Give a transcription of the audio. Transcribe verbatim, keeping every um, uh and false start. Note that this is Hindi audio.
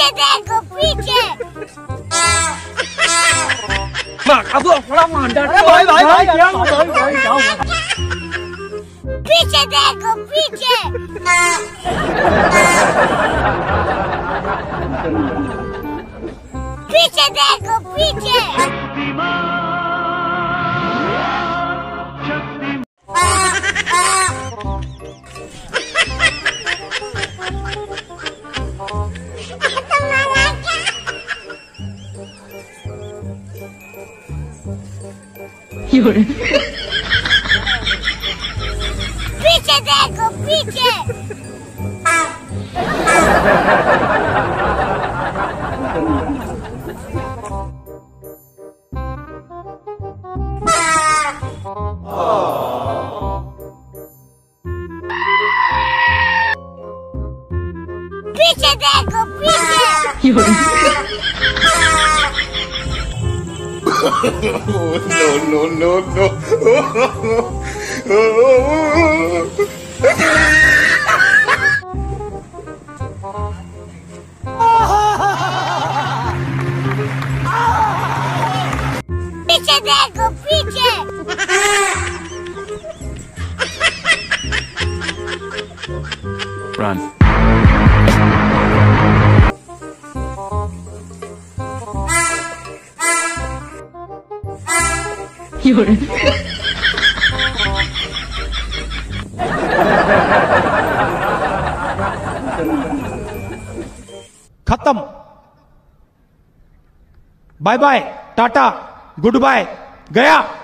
पीछे देखो पीछे। Mak apa orang mandar? भाई भाई भाई पीछे देखो पीछे। पीछे देखो पीछे। पीछे देखो पीछे। पीछे देखो पीछे। no, no, no, no. पीछे देखो पीछे। Run. खत्म। Bye bye, tata, good bye, गया।